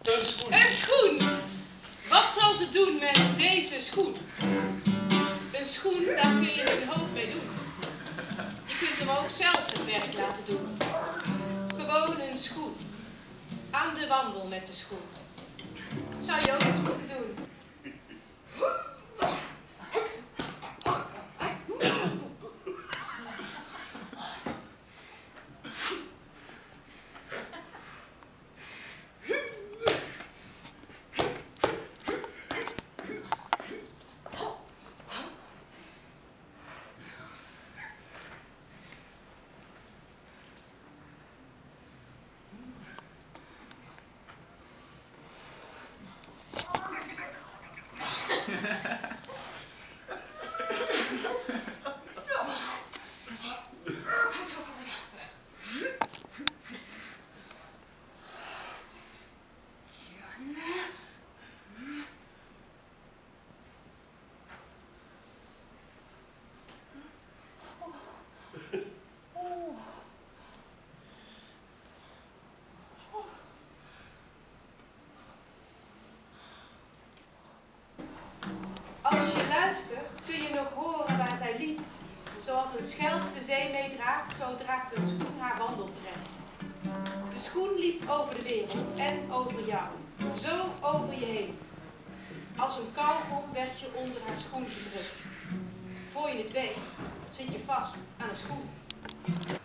Een schoen. Een schoen! Wat zal ze doen met deze schoen? Een schoen, daar kun je een hoop mee doen. Je kunt hem ook zelf het werk laten doen. Gewoon een schoen. Aan de wandel met de schoen. Zou je ook eens moeten doen. Als je luistert, kun je nog horen waar zij liep. Zoals een schelp de zee meedraagt, zo draagt een schoen haar wandeltred. De schoen liep over de wereld en over jou, zo over je heen. Als een kauwgom werd je onder haar schoen gedrukt. Voor je het weet, zit je vast aan een schoen.